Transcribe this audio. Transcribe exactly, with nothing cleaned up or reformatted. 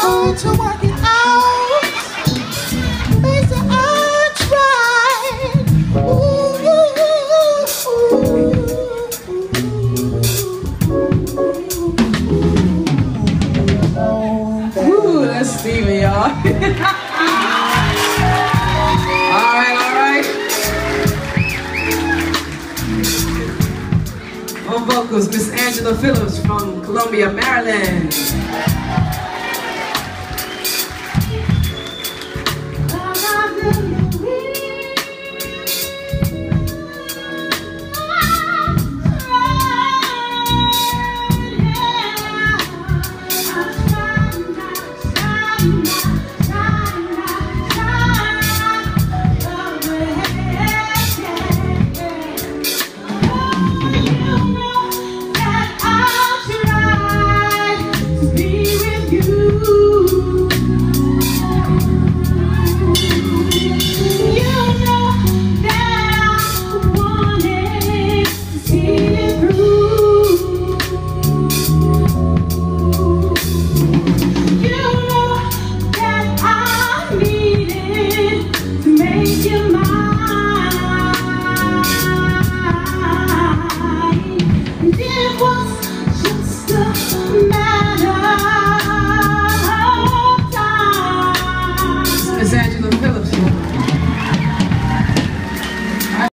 hard to work it out. They say I tried. Ooh, ooh, ooh. Ooh, that's Stevie, y'all. All right, all right. On vocals, Miss Angela Phillips from Columbia, Maryland. You